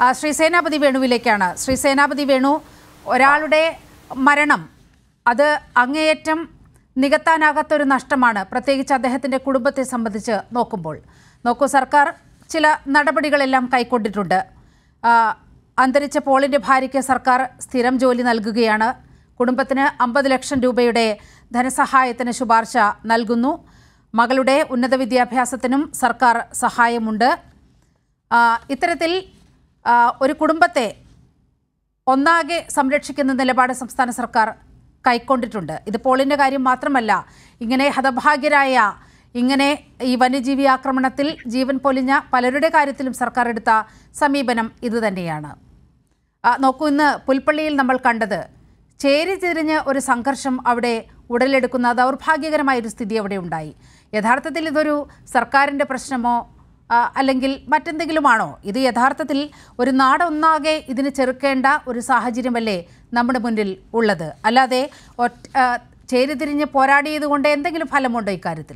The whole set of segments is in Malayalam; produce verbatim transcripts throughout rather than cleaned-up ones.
ശ്രീ സേനാപതി വേണുവിലേക്കാണ്. ശ്രീ സേനാപതി വേണു, ഒരാളുടെ മരണം അത് അങ്ങേയറ്റം നികത്താനാകാത്തൊരു നഷ്ടമാണ്, പ്രത്യേകിച്ച് അദ്ദേഹത്തിൻ്റെ കുടുംബത്തെ സംബന്ധിച്ച് നോക്കുമ്പോൾ. നോക്കൂ, സർക്കാർ ചില നടപടികളെല്ലാം കൈക്കൊണ്ടിട്ടുണ്ട്. അന്തരിച്ച പോളിൻ്റെ ഭാര്യയ്ക്ക് സർക്കാർ സ്ഥിരം ജോലി നൽകുകയാണ്. കുടുംബത്തിന് അമ്പത് ലക്ഷം രൂപയുടെ ധനസഹായത്തിന് ശുപാർശ നൽകുന്നു. മകളുടെ ഉന്നത വിദ്യാഭ്യാസത്തിനും സർക്കാർ സഹായമുണ്ട്. ഇത്തരത്തിൽ ഒരു കുടുംബത്തെ ഒന്നാകെ സംരക്ഷിക്കുന്ന നിലപാട് സംസ്ഥാന സർക്കാർ കൈക്കൊണ്ടിട്ടുണ്ട്. ഇത് പോളിൻ്റെ കാര്യം മാത്രമല്ല, ഇങ്ങനെ ഹതഭാഗ്യരായ, ഇങ്ങനെ ഈ വന്യജീവി ആക്രമണത്തിൽ ജീവൻ പൊലിഞ്ഞ പലരുടെ കാര്യത്തിലും സർക്കാർ എടുത്ത സമീപനം ഇതുതന്നെയാണ്. നോക്കൂ, ഇന്ന് പുൽപ്പള്ളിയിൽ നമ്മൾ കണ്ടത് ചേരി തിരിഞ്ഞ് ഒരു സംഘർഷം അവിടെ ഉടലെടുക്കുന്ന ദൗർഭാഗ്യകരമായൊരു സ്ഥിതി അവിടെ ഉണ്ടായി. യഥാർത്ഥത്തിൽ ഇതൊരു സർക്കാരിൻ്റെ പ്രശ്നമോ അല്ലെങ്കിൽ മറ്റെന്തെങ്കിലുമാണോ? ഇത് യഥാർത്ഥത്തിൽ ഒരു നാടൊന്നാകെ ഇതിന് ചെറുക്കേണ്ട ഒരു സാഹചര്യമല്ലേ നമ്മുടെ മുന്നിൽ ഉള്ളത്? അല്ലാതെ ചേരി തിരിഞ്ഞ് പോരാടിയത് കൊണ്ട് എന്തെങ്കിലും ഫലമുണ്ടോ ഇക്കാര്യത്തിൽ?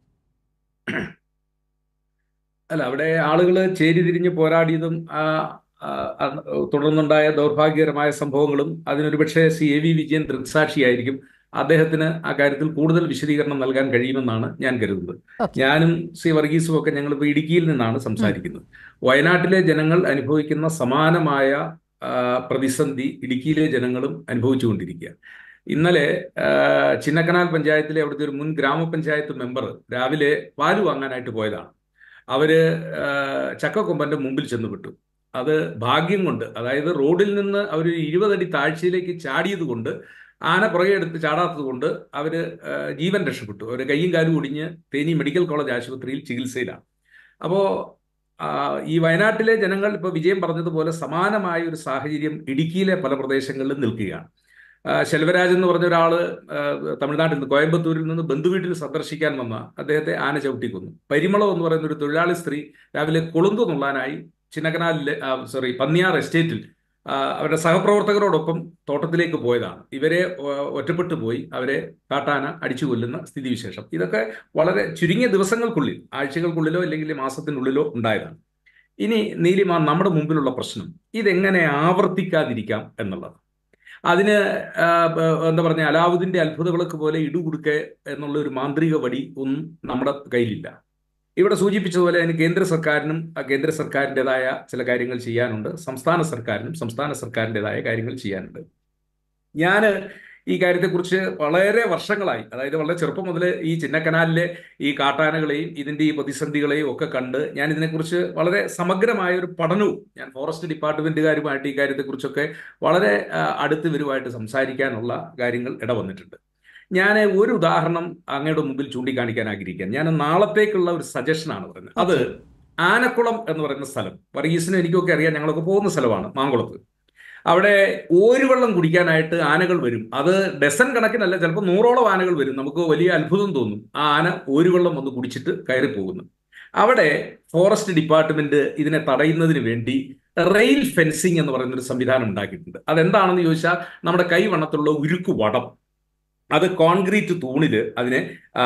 അല്ല, അവിടെ ആളുകൾ ചേരി തിരിഞ്ഞ് പോരാടിയതും തുടർന്നുണ്ടായ ദൗർഭാഗ്യകരമായ സംഭവങ്ങളും അതിനൊരു പക്ഷേ സി എ വി വിജയൻ ദൃക്സാക്ഷിയായിരിക്കും. അദ്ദേഹത്തിന് ആ കാര്യത്തിൽ കൂടുതൽ വിശദീകരണം നൽകാൻ കഴിയുമെന്നാണ് ഞാൻ കരുതുന്നത്. ഞാനും സി വർഗീസും ഒക്കെ ഞങ്ങൾ ഇപ്പോൾ ഇടുക്കിയിൽ നിന്നാണ് സംസാരിക്കുന്നത്. വയനാട്ടിലെ ജനങ്ങൾ അനുഭവിക്കുന്ന സമാനമായ പ്രതിസന്ധി ഇടുക്കിയിലെ ജനങ്ങളും അനുഭവിച്ചുകൊണ്ടിരിക്കുക. ഇന്നലെ ചിന്നക്കനാൽ പഞ്ചായത്തിലെ അവിടുത്തെ ഒരു മുൻ ഗ്രാമപഞ്ചായത്ത് മെമ്പർ രാവിലെ പാല് വാങ്ങാനായിട്ട് പോയതാണ്. അവര് ചക്കക്കൊമ്പന്റെ മുമ്പിൽ ചെന്ന് വിട്ടു. അത് ഭാഗ്യം കൊണ്ട്, അതായത് റോഡിൽ നിന്ന് അവർ ഇരുപതടി താഴ്ചയിലേക്ക് ചാടിയത് കൊണ്ട്, ആന പുറകെ എടുത്ത് ചാടാത്തത് കൊണ്ട് അവര് ജീവൻ രക്ഷപ്പെട്ടു. അവർ കയ്യും കാലും ഒടിഞ്ഞ് തേനി മെഡിക്കൽ കോളേജ് ആശുപത്രിയിൽ ചികിത്സയിലാണ്. അപ്പോൾ ഈ വയനാട്ടിലെ ജനങ്ങൾ ഇപ്പോൾ വിജയം പറഞ്ഞതുപോലെ സമാനമായ ഒരു സാഹചര്യം ഇടുക്കിയിലെ പല പ്രദേശങ്ങളിലും നിൽക്കുകയാണ്. ശെൽവരാജ് എന്ന് പറഞ്ഞ ഒരാൾ തമിഴ്നാട്ടിൽ നിന്ന്, കോയമ്പത്തൂരിൽ നിന്ന് ബന്ധുവീട്ടിൽ സന്ദർശിക്കാൻ വന്ന അദ്ദേഹത്തെ ആന ചവിട്ടിക്കൊന്നു. പരിമളം എന്ന് പറയുന്ന ഒരു തൊഴിലാളി സ്ത്രീ രാവിലെ കൊളുന്തു നുള്ളാനായി ചിന്നക്കനാലിലെ സോറി പന്നിയാർ എസ്റ്റേറ്റിൽ അവരുടെ സഹപ്രവർത്തകരോടൊപ്പം തോട്ടത്തിലേക്ക് പോയതാണ്. ഇവരെ ഒറ്റപ്പെട്ടു പോയി അവരെ കാട്ടാന അടിച്ചു കൊല്ലുന്ന സ്ഥിതിവിശേഷം. ഇതൊക്കെ വളരെ ചുരുങ്ങിയ ദിവസങ്ങൾക്കുള്ളിൽ, ആഴ്ചകൾക്കുള്ളിലോ അല്ലെങ്കിൽ മാസത്തിനുള്ളിലോ ഉണ്ടായതാണ്. ഇനി നീലിമ, നമ്മുടെ മുമ്പിലുള്ള പ്രശ്നം ഇതെങ്ങനെ ആവർത്തിക്കാതിരിക്കാം എന്നുള്ളത്. അതിന് എന്താ പറഞ്ഞ അലാവുദ്ദീന്റെ അത്ഭുത വിളക്ക് പോലെ ഇടുകുടുക്കെ എന്നുള്ള ഒരു മാന്ത്രിക വടി ഒന്നും നമ്മുടെ കയ്യിലില്ല. ഇവിടെ സൂചിപ്പിച്ചതുപോലെ അതിന് കേന്ദ്ര സർക്കാരിനും കേന്ദ്ര സർക്കാരിൻ്റെതായ ചില കാര്യങ്ങൾ ചെയ്യാനുണ്ട്, സംസ്ഥാന സർക്കാരിനും സംസ്ഥാന സർക്കാരിൻ്റെതായ കാര്യങ്ങൾ ചെയ്യാനുണ്ട്. ഞാൻ ഈ കാര്യത്തെക്കുറിച്ച് വളരെ വർഷങ്ങളായി, അതായത് വളരെ ചെറുപ്പം മുതൽ ഈ ചിന്നക്കനാലിലെ ഈ കാട്ടാനകളെയും ഇതിൻ്റെ ഈ പ്രതിസന്ധികളെയും ഒക്കെ കണ്ട് ഞാൻ ഇതിനെക്കുറിച്ച് വളരെ സമഗ്രമായ ഒരു പഠനവും, ഞാൻ ഫോറസ്റ്റ് ഡിപ്പാർട്ട്മെൻറ്റുകാരുമായിട്ട് ഈ കാര്യത്തെക്കുറിച്ചൊക്കെ വളരെ അടുത്ത് ഇവരുമായിട്ട് സംസാരിക്കാനുള്ള കാര്യങ്ങൾ ഇടവന്നിട്ടുണ്ട്. ഞാൻ ഒരു ഉദാഹരണം അങ്ങയുടെ മുമ്പിൽ ചൂണ്ടിക്കാണിക്കാൻ ആഗ്രഹിക്കാൻ ഞാൻ നാളത്തേക്കുള്ള ഒരു സജഷനാണ് പറയുന്നത്. അത് ആനക്കുളം എന്ന് പറയുന്ന സ്ഥലം, വർഗീസിനും എനിക്കൊക്കെ അറിയാം, ഞങ്ങളൊക്കെ പോകുന്ന സ്ഥലമാണ് മാങ്കുളത്ത്. അവിടെ ഓരുവെള്ളം കുടിക്കാനായിട്ട് ആനകൾ വരും. അത് ഡസൻ കണക്കിനല്ല, ചിലപ്പോൾ നൂറോളം ആനകൾ വരും. നമുക്ക് വലിയ അത്ഭുതം തോന്നും. ആ ആന ഓരുവെള്ളം വന്ന് കുടിച്ചിട്ട് കയറി പോകുന്നു. അവിടെ ഫോറസ്റ്റ് ഡിപ്പാർട്ട്മെന്റ് ഇതിനെ തടയുന്നതിന് വേണ്ടി റെയിൽ ഫെൻസിങ് എന്ന് പറയുന്ന ഒരു സംവിധാനം ഉണ്ടാക്കിയിട്ടുണ്ട്. അതെന്താണെന്ന് ചോദിച്ചാൽ, നമ്മുടെ കൈവണ്ണത്തുള്ള ഉരുക്കു വടം, അത് കോൺക്രീറ്റ് തൂണില് അതിനെ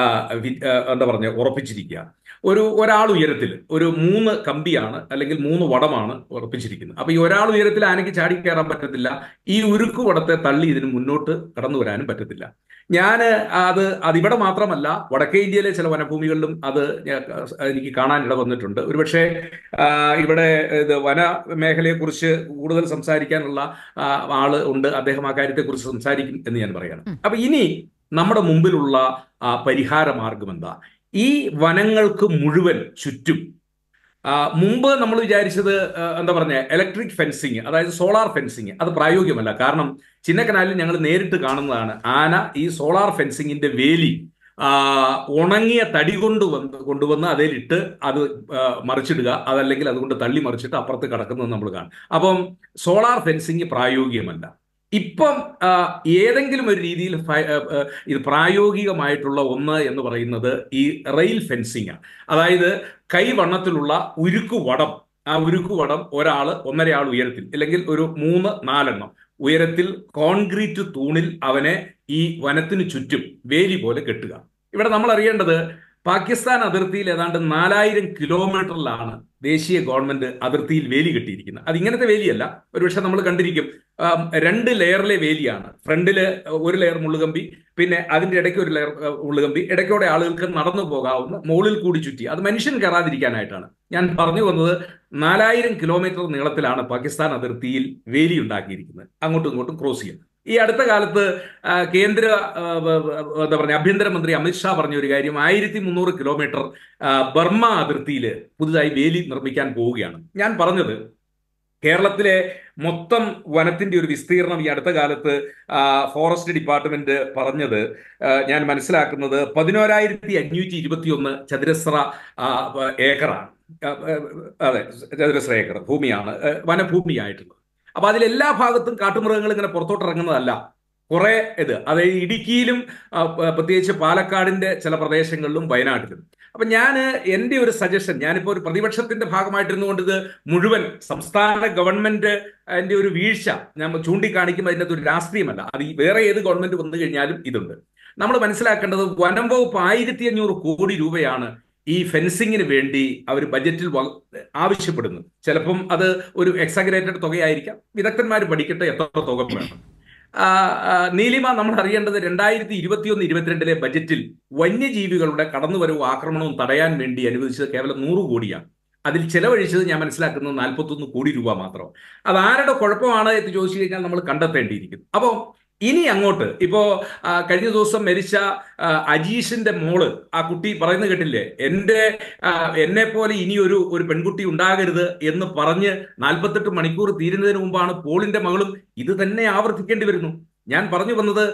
എന്താ പറഞ്ഞ ഉറപ്പിച്ചിരിക്കുക. ഒരു ഒരാൾ ഉയരത്തിൽ ഒരു മൂന്ന് കമ്പിയാണ് അല്ലെങ്കിൽ മൂന്ന് വടമാണ് ഉറപ്പിച്ചിരിക്കുന്നത്. അപ്പൊ ഈ ഒരാൾ ഉയരത്തിൽ ആനയ്ക്ക് ചാടി കയറാൻ പറ്റത്തില്ല. ഈ ഉരുക്കു വടത്തെ തള്ളി ഇതിന് മുന്നോട്ട് കടന്നു വരാനും പറ്റത്തില്ല. ഞാൻ അത് അതിവിടെ മാത്രമല്ല, വടക്കേ ഇന്ത്യയിലെ ചില വനഭൂമികളിലും അത് എനിക്ക് കാണാൻ ഇട വന്നിട്ടുണ്ട്. ഒരുപക്ഷെ ഇവിടെ ഇത് വന മേഖലയെക്കുറിച്ച് കൂടുതൽ സംസാരിക്കാനുള്ള ആള് ഉണ്ട്, അദ്ദേഹം ആ കാര്യത്തെക്കുറിച്ച് സംസാരിക്കും എന്ന് ഞാൻ പറയണം. അപ്പൊ ഇനി നമ്മുടെ മുമ്പിലുള്ള പരിഹാര മാർഗം എന്താ? ഈ വനങ്ങൾക്ക് മുഴുവൻ ചുറ്റും മുമ്പ് നമ്മൾ വിചാരിച്ചത് എന്താ പറഞ്ഞ ഇലക്ട്രിക് ഫെൻസിങ്, അതായത് സോളാർ ഫെൻസിങ്, അത് പ്രായോഗികമല്ല. കാരണം ചിന്നക്കനാലിൽ ഞങ്ങൾ നേരിട്ട് കാണുന്നതാണ്, ആന ഈ സോളാർ ഫെൻസിങ്ങിന്റെ വേലി ഉണങ്ങിയ തടി കൊണ്ട് വന്ന് കൊണ്ടുവന്ന് അതിലിട്ട് അത് മറിച്ചിടുക, അതല്ലെങ്കിൽ അതുകൊണ്ട് തള്ളി മറിച്ചിട്ട് അപ്പുറത്ത് കിടക്കുന്നത് നമ്മൾ കാണും. അപ്പം സോളാർ ഫെൻസിങ് പ്രായോഗികമല്ല. ഇപ്പം ഏതെങ്കിലും ഒരു രീതിയിൽ ഇത് പ്രായോഗികമായിട്ടുള്ള ഒന്ന് എന്ന് പറയുന്നത് ഈ റെയിൽ ഫെൻസിങ് ആണ്. അതായത് കൈവണ്ണത്തിലുള്ള ഉരുക്കു വടം, ആ ഉരുക്കു വടം ഒരാൾ ഒന്നര ആൾ ഉയരത്തിൽ അല്ലെങ്കിൽ ഒരു മൂന്ന് നാലെണ്ണം ഉയരത്തിൽ കോൺക്രീറ്റ് തൂണിൽ അവനെ ഈ വനത്തിന് ചുറ്റും വേലി പോലെ കെട്ടുക. ഇവിടെ നമ്മൾ അറിയേണ്ടത് പാകിസ്ഥാൻ അതിർത്തിയിൽ ഏതാണ്ട് നാലായിരം കിലോമീറ്ററിലാണ് ദേശീയ ഗവൺമെന്റ് അതിർത്തിയിൽ വേലി കെട്ടിയിരിക്കുന്നത്. അത് ഇങ്ങനത്തെ വേലിയല്ല, ഒരുപക്ഷെ നമ്മൾ കണ്ടിരിക്കും. രണ്ട് ലെയറിലെ വേലിയാണ്. ഫ്രണ്ടില് ഒരു ലെയർ മുള്ളുകമ്പി, പിന്നെ അതിന്റെ ഇടയ്ക്ക് ഒരു ലെയർ മുള്ളുകമ്പി, ഇടയ്ക്കോടെ ആളുകൾക്ക് നടന്നു പോകാവുന്ന, മുകളിൽ കൂടി ചുറ്റി. അത് മനുഷ്യൻ കയറാതിരിക്കാനായിട്ടാണ്. ഞാൻ പറഞ്ഞു വന്നത്, നാലായിരം കിലോമീറ്റർ നീളത്തിലാണ് പാകിസ്ഥാൻ അതിർത്തിയിൽ വേലി ഉണ്ടാക്കിയിരിക്കുന്നത്, അങ്ങോട്ടും ഇങ്ങോട്ടും ക്രോസ് ചെയ്യുന്നത്. ഈ അടുത്ത കാലത്ത് കേന്ദ്ര എന്താ പറയുക ആഭ്യന്തരമന്ത്രി അമിത്ഷാ പറഞ്ഞ ഒരു കാര്യം, ആയിരത്തി മുന്നൂറ് കിലോമീറ്റർ ബർമ്മ അതിർത്തിയിൽ പുതുതായി വേലി നിർമ്മിക്കാൻ പോവുകയാണ്. ഞാൻ പറഞ്ഞത്, കേരളത്തിലെ മൊത്തം വനത്തിന്റെ ഒരു വിസ്തീർണം ഈ അടുത്ത കാലത്ത് ഫോറസ്റ്റ് ഡിപ്പാർട്ട്മെന്റ് പറഞ്ഞത് ഞാൻ മനസ്സിലാക്കുന്നത് പതിനോരായിരത്തി അഞ്ഞൂറ്റി ഇരുപത്തി ഒന്ന് ചതുരശ്ര ഏക്കറാണ്. അതെ, ചതുരശ്ര ഏക്കർ ഭൂമിയാണ് വനഭൂമിയായിട്ടുള്ളത്. അപ്പൊ അതിലെല്ലാ ഭാഗത്തും കാട്ടുമൃഗങ്ങൾ ഇങ്ങനെ പുറത്തോട്ട് ഇറങ്ങുന്നതല്ല. കുറെ ഇത് അതായത് ഇടുക്കിയിലും പ്രത്യേകിച്ച് പാലക്കാടിന്റെ ചില പ്രദേശങ്ങളിലും വയനാട്ടിലും. അപ്പൊ ഞാൻ എൻ്റെ ഒരു സജഷൻ, ഞാനിപ്പോ ഒരു പ്രതിപക്ഷത്തിന്റെ ഭാഗമായിട്ടിരുന്നുകൊണ്ട് ഇത് മുഴുവൻ സംസ്ഥാന ഗവൺമെന്റ് അതിന്റെ ഒരു വീഴ്ച ഞാൻ ചൂണ്ടിക്കാണിക്കുമ്പോൾ അതിൻ്റെ ഒരു രാഷ്ട്രീയമല്ല, അത് വേറെ ഏത് ഗവൺമെന്റ് വന്നു കഴിഞ്ഞാലും ഇതുണ്ട്. നമ്മൾ മനസ്സിലാക്കേണ്ടത്, വനം വകുപ്പ് ആയിരത്തി അഞ്ഞൂറ് കോടി രൂപയാണ് ഈ ഫെൻസിങ്ങിന് വേണ്ടി അവർ ബജറ്റിൽ ആവശ്യപ്പെടുന്നു. ചിലപ്പം അത് ഒരു എക്സാഗ്രേറ്റഡ് തുകയായിരിക്കാം, വിദഗ്ധന്മാർ പഠിക്കട്ടെ എത്ര തുക വേണം. നീലിമ, നമ്മൾ അറിയേണ്ടത് രണ്ടായിരത്തി ഇരുപത്തിയൊന്ന് ഇരുപത്തിരണ്ടിലെ ബജറ്റിൽ വന്യജീവികളുടെ കടന്നുവരവും ആക്രമണവും തടയാൻ വേണ്ടി അനുവദിച്ചത് കേവലം നൂറ് കോടിയാണ്. അതിൽ ചെലവഴിച്ചത് ഞാൻ മനസ്സിലാക്കുന്നത് നാൽപ്പത്തൊന്ന് കോടി രൂപ മാത്രം. അത് ആരുടെ കുഴപ്പമാണ് എന്ന് ചോദിച്ചു കഴിഞ്ഞാൽ നമ്മൾ കണ്ടെത്തേണ്ടിയിരിക്കുന്നു. അപ്പോൾ ഇനി അങ്ങോട്ട് ഇപ്പോ കഴിഞ്ഞ ദിവസം മരിച്ച അജീഷിന്റെ മോള്, ആ കുട്ടി പറയുന്നത് കേട്ടില്ലേ, എൻ്റെ എന്നെ പോലെ ഇനി ഒരു ഒരു പെൺകുട്ടി ഉണ്ടാകരുത് എന്ന് പറഞ്ഞ് നാൽപ്പത്തെട്ട് മണിക്കൂർ തീരുന്നതിന് മുമ്പാണ് പോളിന്റെ മകളും ഇത് തന്നെ ആവർത്തിക്കേണ്ടി വരുന്നു. ഞാൻ പറഞ്ഞു വന്നത്,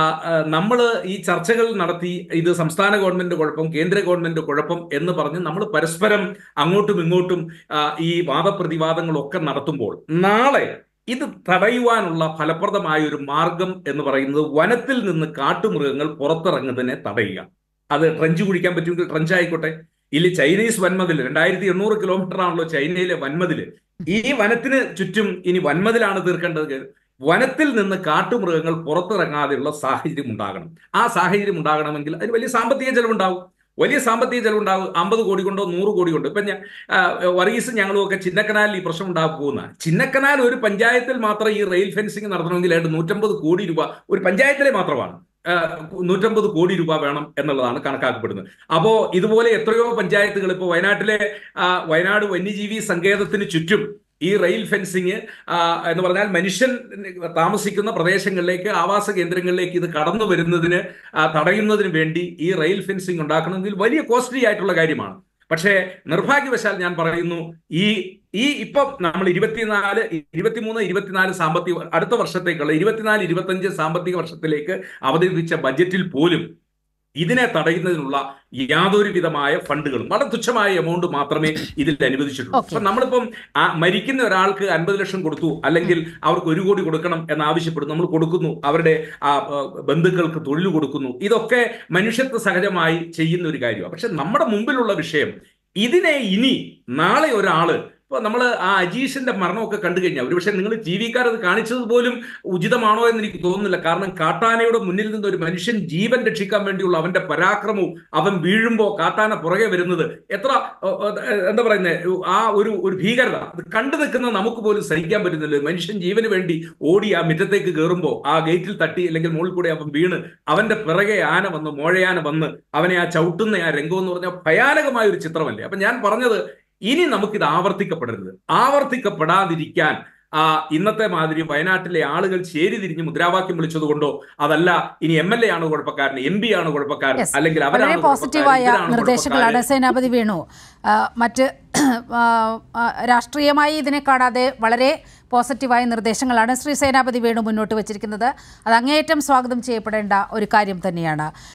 നമ്മൾ ഈ ചർച്ചകൾ നടത്തി ഇത് സംസ്ഥാന ഗവൺമെന്റ് കുഴപ്പം, കേന്ദ്ര ഗവൺമെന്റ് കുഴപ്പം എന്ന് പറഞ്ഞ് നമ്മൾ പരസ്പരം അങ്ങോട്ടും ഇങ്ങോട്ടും ഈ വാദപ്രതിവാദങ്ങളൊക്കെ നടത്തുമ്പോൾ, നാളെ ഇത് തടയുവാനുള്ള ഫലപ്രദമായ ഒരു മാർഗം എന്ന് പറയുന്നത് വനത്തിൽ നിന്ന് കാട്ടുമൃഗങ്ങൾ പുറത്തിറങ്ങുന്നതിനെ തടയുക. അത് ട്രഞ്ച് കുഴിക്കാൻ പറ്റുമെങ്കിൽ ട്രഞ്ച് ആയിക്കോട്ടെ, ഇല്ല ചൈനീസ് വൻമതിൽ, രണ്ടായിരത്തി എണ്ണൂറ് കിലോമീറ്റർ ആണല്ലോ ചൈനയിലെ വൻമതിൽ. ഈ വനത്തിന് ചുറ്റും ഇനി വൻമതിലാണ് തീർക്കേണ്ടത്. വനത്തിൽ നിന്ന് കാട്ടുമൃഗങ്ങൾ പുറത്തിറങ്ങാതെയുള്ള സാഹചര്യം ഉണ്ടാകണം. ആ സാഹചര്യം ഉണ്ടാകണമെങ്കിൽ അതിന് വലിയ സാമ്പത്തിക ചെലവുണ്ടാവും. വലിയ സാമ്പത്തിക ചെലവുണ്ടാവും. അമ്പത് കോടി കൊണ്ടോ നൂറ് കോടി കൊണ്ടോ. ഇപ്പം ഞാൻ വർഗീസും ഞങ്ങളും ഒക്കെ ചിന്നക്കനാലിൽ ഈ പ്രശ്നം ഉണ്ടാകാൻ പോകുന്ന, ചിന്നക്കനാൽ ഒരു പഞ്ചായത്തിൽ മാത്രം ഈ റെയിൽ ഫെൻസിങ് നടത്തണമെങ്കിൽ ആയിട്ട് നൂറ്റമ്പത് കോടി രൂപ ഒരു പഞ്ചായത്തിലെ മാത്രമാണ് നൂറ്റമ്പത് കോടി രൂപ വേണം എന്നുള്ളതാണ് കണക്കാക്കപ്പെടുന്നത്. അപ്പോ ഇതുപോലെ എത്രയോ പഞ്ചായത്തുകൾ, ഇപ്പോൾ വയനാട്ടിലെ വയനാട് വന്യജീവി സങ്കേതത്തിന് ചുറ്റും ഈ റെയിൽ ഫെൻസിങ് എന്ന് പറഞ്ഞാൽ മനുഷ്യൻ താമസിക്കുന്ന പ്രദേശങ്ങളിലേക്ക്, ആവാസ കേന്ദ്രങ്ങളിലേക്ക് ഇത് കടന്നു വരുന്നതിന് തടയുന്നതിന് വേണ്ടി ഈ റെയിൽ ഫെൻസിങ് ഉണ്ടാക്കണമെങ്കിൽ വലിയ കോസ്റ്റ്ലി ആയിട്ടുള്ള കാര്യമാണ്. പക്ഷേ നിർഭാഗ്യവശാൽ ഞാൻ പറയുന്നു, ഈ ഈ ഇപ്പം നമ്മൾ ഇരുപത്തിനാല് ഇരുപത്തിമൂന്ന് ഇരുപത്തിനാല് സാമ്പത്തിക അടുത്ത വർഷത്തേക്കുള്ള ഇരുപത്തിനാല് ഇരുപത്തഞ്ച് സാമ്പത്തിക വർഷത്തിലേക്ക് അവതരിപ്പിച്ച ബജറ്റിൽ പോലും ഇതിനെ തടയുന്നതിനുള്ള യാതൊരു വിധമായ ഫണ്ടുകളും വളരെ തുച്ഛമായ എമൗണ്ട് മാത്രമേ ഇതിൽ അനുവദിച്ചിട്ടുള്ളൂ. അപ്പൊ നമ്മളിപ്പം മരിക്കുന്ന ഒരാൾക്ക് അൻപത് ലക്ഷം കൊടുത്തു, അല്ലെങ്കിൽ അവർക്ക് ഒരു കോടി കൊടുക്കണം എന്നാവശ്യപ്പെടുന്നു, നമ്മൾ കൊടുക്കുന്നു. അവരുടെ ആ ബന്ധുക്കൾക്ക് തൊഴിൽ കൊടുക്കുന്നു. ഇതൊക്കെ മനുഷ്യത്വ സഹജമായി ചെയ്യുന്ന ഒരു കാര്യമാണ്. പക്ഷെ നമ്മുടെ മുമ്പിലുള്ള വിഷയം, ഇതിനെ ഇനി നാളെ ഒരാള്, ഇപ്പോൾ നമ്മൾ ആ അജീഷിന്റെ മരണമൊക്കെ കണ്ടു കഴിഞ്ഞാൽ ഒരുപക്ഷെ നിങ്ങൾ ടി വിക്കാർ അത് കാണിച്ചത് പോലും ഉചിതമാണോ എന്ന് എനിക്ക് തോന്നുന്നില്ല. കാരണം കാട്ടാനയുടെ മുന്നിൽ നിന്ന് ഒരു മനുഷ്യൻ ജീവൻ രക്ഷിക്കാൻ വേണ്ടിയുള്ള അവന്റെ പരാക്രമവും, അവൻ വീഴുമ്പോൾ കാട്ടാന പുറകെ വരുന്നത് എത്ര എന്താ പറയുന്നത്, ആ ഒരു ഒരു ഭീകരത അത് കണ്ടു നിൽക്കുന്ന നമുക്ക് പോലും സഹിക്കാൻ പറ്റുന്നില്ല. മനുഷ്യൻ ജീവന് വേണ്ടി ഓടി ആ മുറ്റത്തേക്ക് കയറുമ്പോൾ ആ ഗേറ്റിൽ തട്ടി അല്ലെങ്കിൽ മുകളിൽ കൂടെ അവൻ വീണ് അവന്റെ പിറകെ ആന വന്ന്, മോഴയാന വന്ന് അവനെ ആ ചവിട്ടുന്ന ആ രംഗം എന്ന് പറഞ്ഞാൽ ഭയാനകമായ ഒരു ചിത്രമല്ലേ. അപ്പൊ ഞാൻ പറഞ്ഞത്, ഇനി നമുക്കിത് ആവർത്തിക്കപ്പെടരുത്. ആവർത്തിക്കപ്പെടാതിരിക്കാൻ ആ ഇന്നത്തെ മാതിരി വയനാട്ടിലെ ആളുകൾ ചേരി തിരിഞ്ഞ് മുദ്രാവാക്യം വിളിച്ചത് കൊണ്ടോ, അതല്ല ഇനി എം എൽ എ ആണ് കുഴപ്പക്കാരൻ, എം പി ആണ് കുഴപ്പക്കാരൻ, അല്ലെങ്കിൽ വളരെ പോസിറ്റീവായ നിർദ്ദേശങ്ങളാണ് സേനാപതി വേണു. മറ്റ് രാഷ്ട്രീയമായി ഇതിനെ കാണാതെ വളരെ പോസിറ്റീവായ നിർദ്ദേശങ്ങളാണ് ശ്രീ സേനാപതി വേണു മുന്നോട്ട് വച്ചിരിക്കുന്നത്. അത് അങ്ങേയറ്റം സ്വാഗതം ചെയ്യപ്പെടേണ്ട ഒരു കാര്യം തന്നെയാണ്.